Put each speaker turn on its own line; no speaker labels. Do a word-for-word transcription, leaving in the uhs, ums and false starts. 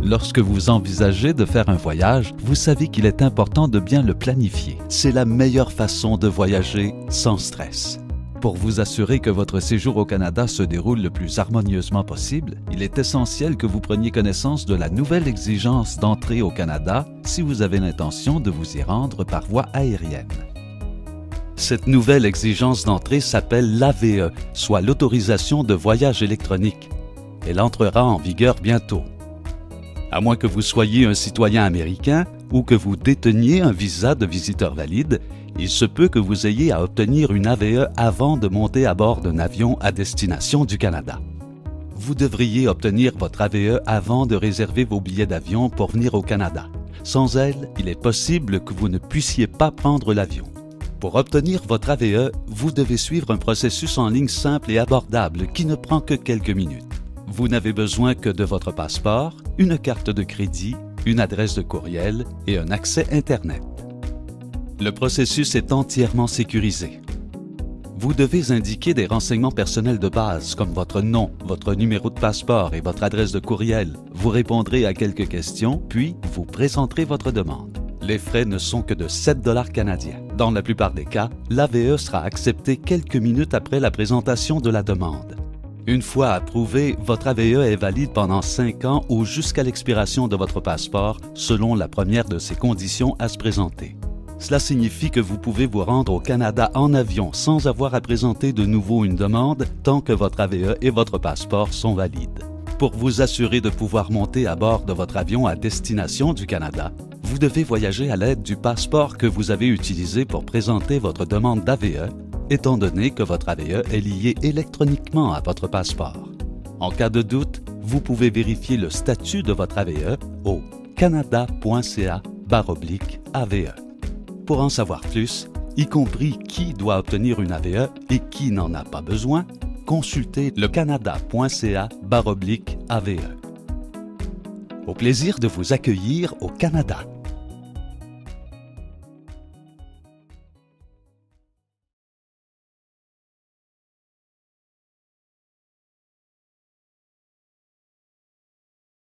Lorsque vous envisagez de faire un voyage, vous savez qu'il est important de bien le planifier. C'est la meilleure façon de voyager sans stress. Pour vous assurer que votre séjour au Canada se déroule le plus harmonieusement possible, il est essentiel que vous preniez connaissance de la nouvelle exigence d'entrée au Canada si vous avez l'intention de vous y rendre par voie aérienne. Cette nouvelle exigence d'entrée s'appelle l'A V E, soit l'autorisation de voyage électronique. Elle entrera en vigueur bientôt. À moins que vous soyez un citoyen américain ou que vous déteniez un visa de visiteur valide, il se peut que vous ayez à obtenir une A V E avant de monter à bord d'un avion à destination du Canada. Vous devriez obtenir votre A V E avant de réserver vos billets d'avion pour venir au Canada. Sans elle, il est possible que vous ne puissiez pas prendre l'avion. Pour obtenir votre A V E, vous devez suivre un processus en ligne simple et abordable qui ne prend que quelques minutes. Vous n'avez besoin que de votre passeport, une carte de crédit, une adresse de courriel et un accès Internet. Le processus est entièrement sécurisé. Vous devez indiquer des renseignements personnels de base comme votre nom, votre numéro de passeport et votre adresse de courriel. Vous répondrez à quelques questions, puis vous présenterez votre demande. Les frais ne sont que de sept dollars canadiens. Dans la plupart des cas, l'A V E sera accepté quelques minutes après la présentation de la demande. Une fois approuvé, votre A V E est valide pendant cinq ans ou jusqu'à l'expiration de votre passeport, selon la première de ces conditions à se présenter. Cela signifie que vous pouvez vous rendre au Canada en avion sans avoir à présenter de nouveau une demande tant que votre A V E et votre passeport sont valides. Pour vous assurer de pouvoir monter à bord de votre avion à destination du Canada, vous devez voyager à l'aide du passeport que vous avez utilisé pour présenter votre demande d'A V E, étant donné que votre A V E est lié électroniquement à votre passeport. En cas de doute, vous pouvez vérifier le statut de votre A V E au canada point c a barre oblique A V E. Pour en savoir plus, y compris qui doit obtenir une A V E et qui n'en a pas besoin, consultez le canada point c a barre oblique A V E. Au plaisir de vous accueillir au Canada.